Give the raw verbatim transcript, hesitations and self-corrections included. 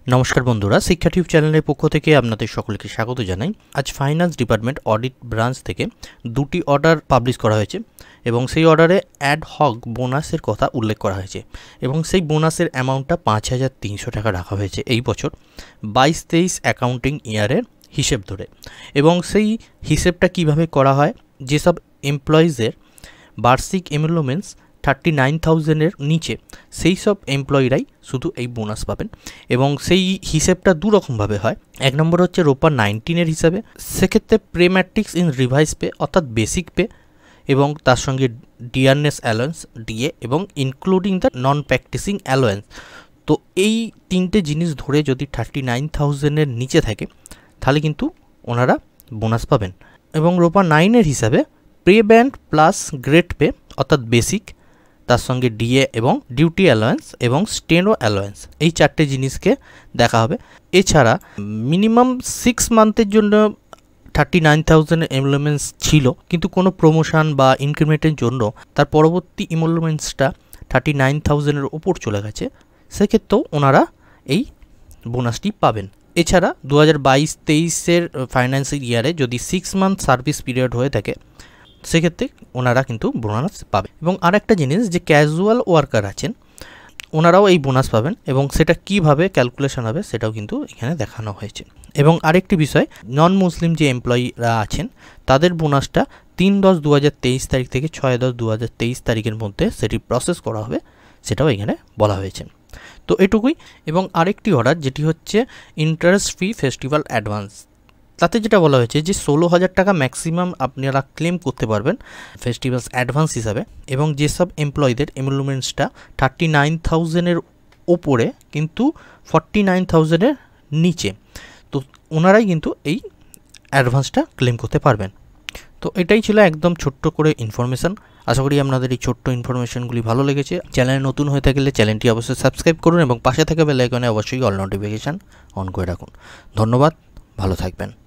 নমস্কার বন্ধুরা, শিক্ষা টিউব চ্যানেলের পক্ষ থেকে আপনাদের সকলকে স্বাগত জানাই। আজ ফাইন্যান্স ডিপার্টমেন্ট অডিট ব্রাঞ্চ থেকে দুটি অর্ডার পাবলিশ করা হয়েছে এবং সেই অর্ডারে অ্যাড হক বোনাসের কথা উল্লেখ করা হয়েছে এবং সেই বোনাসের অ্যামাউন্টটা পাঁচ হাজার তিনশো টাকা রাখা হয়েছে এই বছর বাইশ তেইশ অ্যাকাউন্টিং ইয়ারের হিসেব ধরে। এবং সেই হিসেবটা কিভাবে করা হয়, যেসব এমপ্লয়িজের বার্ষিক এমলুমেন্টস থার্টি নাইন থাউজেন্ডের নিচে সেই সব এমপ্লয়িরাই শুধু এই বোনাস পাবেন। এবং সেই হিসেবটা দু রকমভাবে হয়। এক নম্বর হচ্ছে রোপা নাইনটিনের হিসাবে, সেক্ষেত্রে pay matrix in revise pay অর্থাৎ বেসিক পে এবং তার সঙ্গে ডিয়ারনেস অ্যালোয়েন্স ডিএ এবং including the non practising allowance. তো এই তিনটে জিনিস ধরে যদি থার্টি নাইন থাউজেন্ডের নিচে থাকে তাহলে কিন্তু ওনারা বোনাস পাবেন। এবং রোপা নাইনের হিসাবে pay band plus grade pay অর্থাৎ বেসিক, তার সঙ্গে ডিএ এবং ডিউটি অ্যালোয়েন্স এবং স্টেনো অ্যালোয়েন্স, এই চারটে জিনিসকে দেখা হবে। এছাড়া মিনিমাম সিক্স মান্থের জন্য থার্টি নাইন থাউজেন্ড এমলুমেন্টস ছিল, কিন্তু কোনো প্রমোশন বা ইনক্রিমেন্টের জন্য তার পরবর্তী এমলুমেন্টসটা থার্টি নাইন থাউজেন্ডের ওপর চলে গেছে, সেক্ষেত্রেও ওনারা এই বোনাসটি পাবেন। এছাড়া দু হাজার বাইশ তেইশের ফাইন্যান্সিয়াল ইয়ারে যদি সিক্স মান্থ সার্ভিস পিরিয়ড হয়ে থাকে সেক্ষেত্রে ওনারা কিন্তু বোনাস পাবে। এবং আর একটা জিনিস, যে ক্যাজুয়াল ওয়ার্কার আছেন ওনারাও এই বোনাস পাবেন এবং সেটা কিভাবে ক্যালকুলেশন হবে সেটাও কিন্তু এখানে দেখানো হয়েছে। এবং আরেকটি বিষয়, নন মুসলিম যে এমপ্লয়িরা আছেন তাদের বোনাসটা তিন দশ দু হাজার তেইশ তারিখ থেকে ছয় দশ দু হাজার তেইশ তারিখের মধ্যে সেটি প্রসেস করা হবে, সেটাও এখানে বলা হয়েছে। তো এটুকুই। এবং আরেকটি অর্ডার যেটি হচ্ছে ইন্টারেস্ট ফ্রি ফেস্টিভ্যাল অ্যাডভান্স, তাতে যেটা বলা হয়েছে যে ষোলো হাজার টাকা ম্যাক্সিমাম আপনারা ক্লেম করতে পারবেন ফেস্টিভ্যালস অ্যাডভান্স হিসাবে। এবং যেসব এমপ্লয়ীদের এমলুমেন্টসটা থার্টি নাইন থাউজেন্ডের ওপরে কিন্তু ফর্টি নাইন থাউজেন্ডের নিচে, তো ওনারাই কিন্তু এই অ্যাডভান্সটা ক্লেম করতে পারবেন। তো এটাই ছিল একদম ছোট্ট করে ইনফরমেশান। আশা করি আপনাদের এই ছোট্ট ইনফরমেশনগুলি ভালো লেগেছে। চ্যানেলে নতুন হয়ে থাকলে চ্যানেলটি অবশ্যই সাবস্ক্রাইব করুন এবং পাশে থাকা বেল আইকনে অবশ্যই অল নোটিফিকেশান অন করে রাখুন। ধন্যবাদ, ভালো থাকবেন।